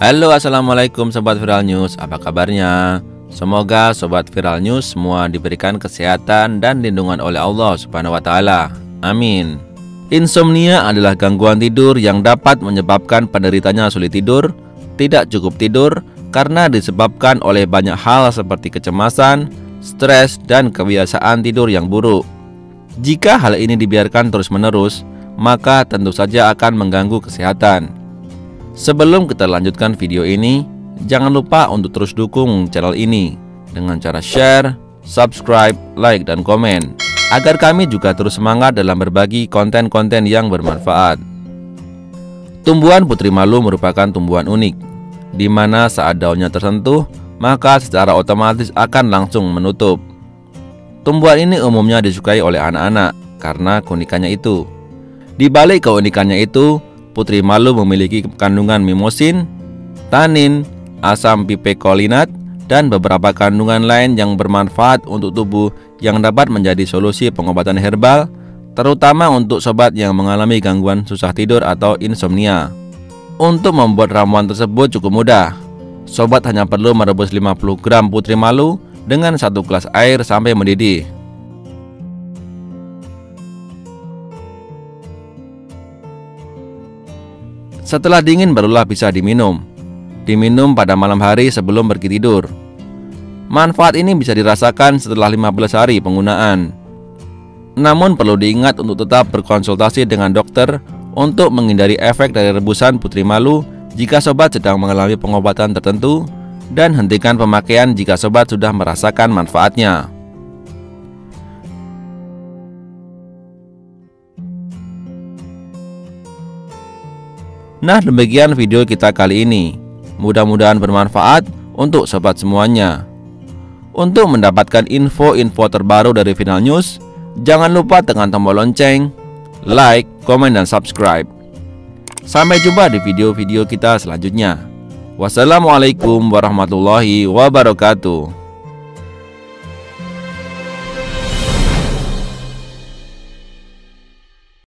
Halo, assalamualaikum Sobat Viral News, apa kabarnya? Semoga Sobat Viral News semua diberikan kesehatan dan lindungan oleh Allah Subhanahu wa Ta'ala. Amin. Insomnia adalah gangguan tidur yang dapat menyebabkan penderitanya sulit tidur, tidak cukup tidur, karena disebabkan oleh banyak hal seperti kecemasan, stres, dan kebiasaan tidur yang buruk. Jika hal ini dibiarkan terus-menerus, maka tentu saja akan mengganggu kesehatan. Sebelum kita lanjutkan video ini, jangan lupa untuk terus dukung channel ini dengan cara share, subscribe, like, dan komen, agar kami juga terus semangat dalam berbagi konten-konten yang bermanfaat. Tumbuhan putri malu merupakan tumbuhan unik, di mana saat daunnya tersentuh, maka secara otomatis akan langsung menutup. Tumbuhan ini umumnya disukai oleh anak-anak karena keunikannya itu. Di balik keunikannya itu, putri malu memiliki kandungan mimosin, tanin, asam pipekolinat, dan beberapa kandungan lain yang bermanfaat untuk tubuh yang dapat menjadi solusi pengobatan herbal, terutama untuk sobat yang mengalami gangguan susah tidur atau insomnia. Untuk membuat ramuan tersebut cukup mudah. Sobat hanya perlu merebus 50 gram putri malu dengan 1 gelas air sampai mendidih. Setelah dingin barulah bisa diminum. Diminum pada malam hari sebelum pergi tidur. Manfaat ini bisa dirasakan setelah 15 hari penggunaan. Namun perlu diingat untuk tetap berkonsultasi dengan dokter untuk menghindari efek dari rebusan putri malu jika sobat sedang mengalami pengobatan tertentu, dan hentikan pemakaian jika sobat sudah merasakan manfaatnya. Nah, demikian video kita kali ini. Mudah-mudahan bermanfaat untuk sobat semuanya. Untuk mendapatkan info-info terbaru dari Viral News, jangan lupa tekan tombol lonceng, like, komen, dan subscribe. Sampai jumpa di video-video kita selanjutnya. Wassalamualaikum warahmatullahi wabarakatuh.